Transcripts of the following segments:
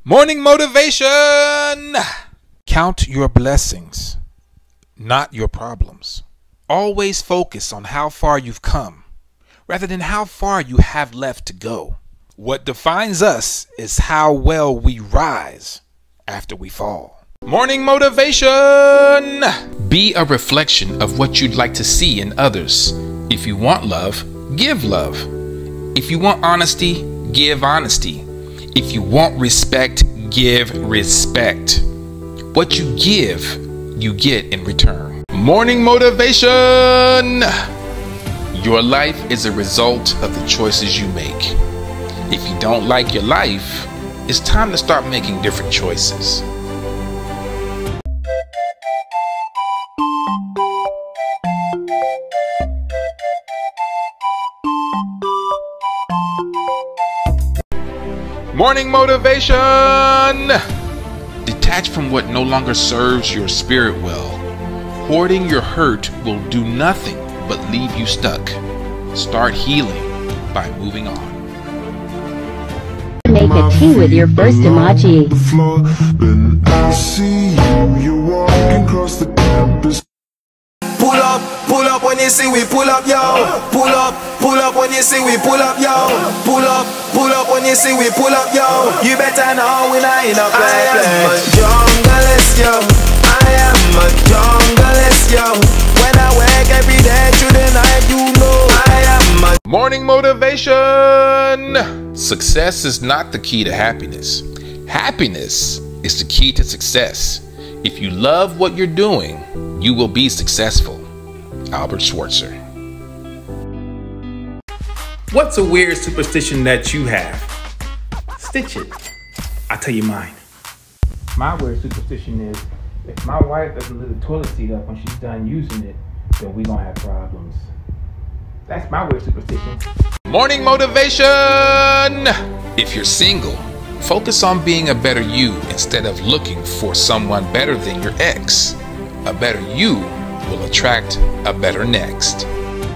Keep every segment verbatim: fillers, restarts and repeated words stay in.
Morning motivation! Count your blessings, not your problems. Always focus on how far you've come, rather than how far you have left to go. What defines us is how well we rise after we fall. Morning motivation! Be a reflection of what you'd like to see in others. If you want love, give love. If you want honesty, give honesty. If you want respect, give respect. What you give, you get in return. Morning motivation! Your life is a result of the choices you make. If you don't like your life, it's time to start making different choices. Morning motivation! Detach from what no longer serves your spirit well. Hoarding your hurt will do nothing but leave you stuck. Start healing by moving on. Make a tea with your first emoji. Then I see you, you're walking across the campus. Pull up, pull up when you see we pull up, yo. Pull up, pull up when you see we pull up, yo. Pull up, pull up when you see we pull up, yo. You better know we not in a play. I am a junglist, yo. I am a junglist, yo. When I wake every day through the night, you know I am a Morning motivation! Success is not the key to happiness. Happiness is the key to success. If you love what you're doing, you will be successful. Albert Schweitzer. What's a weird superstition that you have? Stitch it. I'll tell you mine. My weird superstition is if my wife doesn't lift the toilet seat up when she's done using it, then we're gonna have problems. That's my weird superstition. Morning motivation! If you're single, focus on being a better you instead of looking for someone better than your ex. A better you will attract a better next.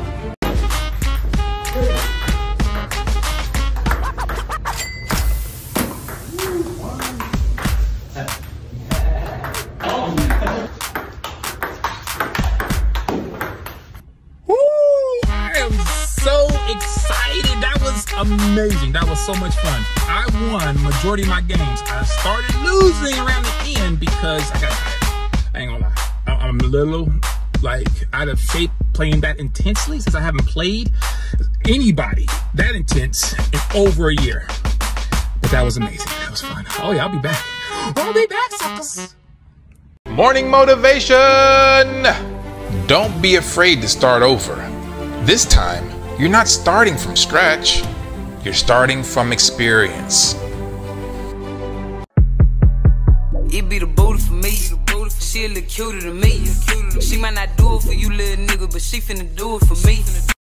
I am so excited. That was amazing. That was so much fun. I won majority of my games. I started losing around the end because I got tired. I ain't gonna lie. I'm a little like out of shape playing that intensely since I haven't played anybody that intense in over a year. But that was amazing. That was fun. Oh yeah, I'll be back. I'll be back, suckers. Morning motivation! Don't be afraid to start over. This time, you're not starting from scratch. You're starting from experience. It be the booty for me. She a little cuter than me. She might not do it for you, little nigga, but she finna do it for me.